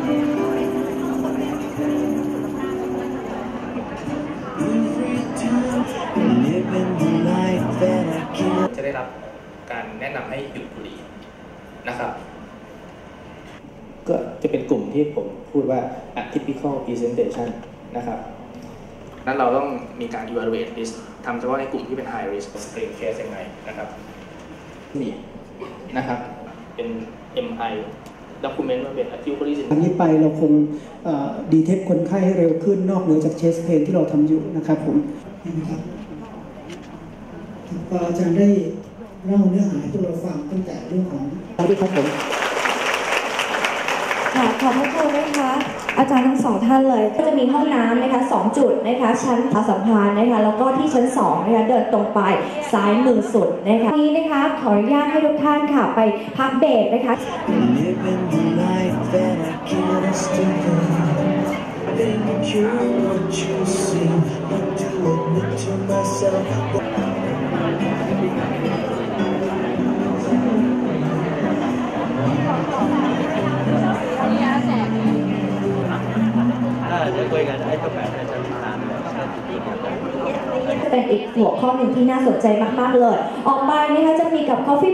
จะได้รับการแนะนำให้หยุดบุหรี่นะครับก็จะเป็นกลุ่มที่ผมพูดว่า atypical presentation นะครับนั้นเราต้องมีการ evaluate risk ทำเฉพาะในกลุ่มที่เป็น high risk screen case ยังไงนะครับนี่นะครับเป็น MI document ว่าเป็น acute coronary syndrome อันนี้ไปเราคงดีเทคคนไข้ให้เร็วขึ้นนอกเหนือจาก chest pain ที่เราทำอยู่นะครับผมนะครับอาจารย์ได้เล่าเนื้อหาให้พวกเราฟังตั้งแต่เรื่องของด้วยครับผมค่ะขอบพระคุณนะคะอาจารย์ทั้งสองท่านเลยก็จะมีห้องน้ำนะคะ2จุดนะคะชั้นประสัมพันธ์นะคะแล้วก็ที่ชั้น2นะคะเดินตรงไปซ้ายมือสุดนะคะนี้นะคะขออนุญาตให้ทุกท่านค่ะไปพักเบรกนะคะเป็นอีกหัวข้อหนึ่งที่น่าสนใจมากๆเลยออกไปนะคะจะมีกับ Coffee